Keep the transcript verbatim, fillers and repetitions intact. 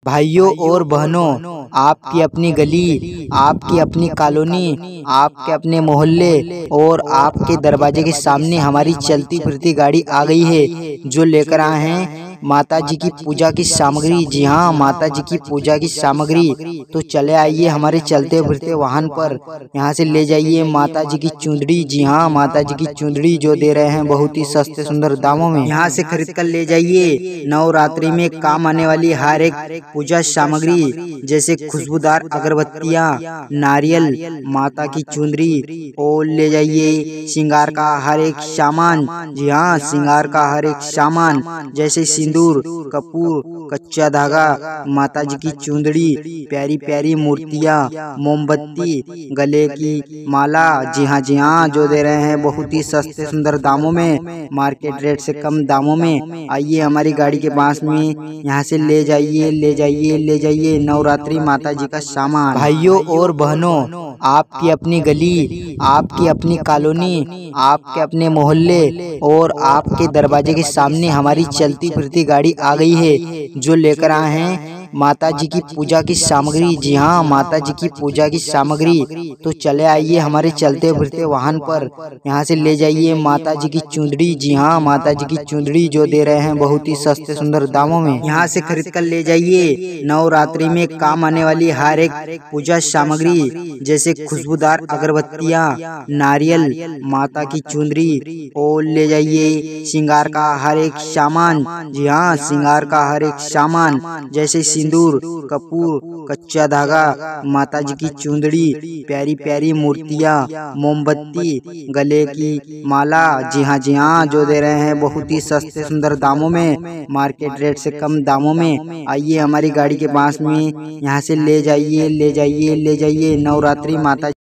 भाइयों और बहनों, आपकी अपनी गली, आपकी अपनी कॉलोनी, आपके अपने मोहल्ले और आपके दरवाजे के सामने हमारी चलती फिरती गाड़ी आ गई है, जो लेकर आए हैं माता जी की पूजा की सामग्री। जी हाँ, माता जी की पूजा की सामग्री। तो चले आइए हमारे चलते फिरते वाहन पर, यहाँ से ले जाइए माता जी की चुंदड़ी। जी हाँ, माता जी की चुंदड़ी जो दे रहे हैं बहुत ही सस्ते सुंदर दामों में। यहाँ से खरीद कर ले जाइए नवरात्रि में काम आने वाली हर एक पूजा सामग्री, जैसे खुशबूदार अगरबत्तियाँ, नारियल, माता की चुंदड़ी, और ले जाइए श्रृंगार का हर एक सामान। जी हाँ, श्रृंगार का हर एक सामान, जैसे सिंदूर, कपूर, कच्चा धागा, माता जी की चुंदड़ी, प्यारी प्यारी मूर्तियाँ, मोमबत्ती, गले की माला। जी हाँ जी हाँ, जो दे रहे हैं बहुत ही सस्ते सुंदर दामों में, मार्केट रेट से कम दामों में। आइए हमारी गाड़ी के पास में, यहाँ से ले जाइए ले जाइए ले जाइए नवरात्रि माता जी का सामान। भाइयों और बहनों, आपकी अपनी गली, आपकी अपनी कॉलोनी, आपके अपने मोहल्ले और आपके दरवाजे के सामने हमारी चलती फिरती गाड़ी आ गई है, जो लेकर आए हैं माता जी की पूजा की सामग्री। जी हाँ, माता जी की पूजा की सामग्री। तो चले आइए हमारे चलते फिरते वाहन पर, यहाँ से ले जाइए माता जी की चुंदड़ी। जी हाँ, माता जी की चुंदड़ी जो दे रहे हैं बहुत ही सस्ते सुंदर दामों में। यहाँ से खरीद कर ले जाइए नवरात्रि में काम आने वाली हर एक पूजा सामग्री, जैसे खुशबूदार अगरबत्तियाँ, नारियल, माता की चुंदड़ी, और ले जाइए श्रृंगार का हर एक सामान। जी हाँ, श्रृंगार का हर एक सामान, जैसे सिंदूर, कपूर, कच्चा धागा, माता जी की चुंदड़ी, प्यारी प्यारी मूर्तियाँ, मोमबत्ती, गले की माला। जी हाँ जी हाँ, जो दे रहे हैं बहुत ही सस्ते सुंदर दामों में, मार्केट रेट से कम दामों में। आइए हमारी गाड़ी के पास में, यहाँ से ले जाइए ले जाइए ले जाइए नवरात्रि माता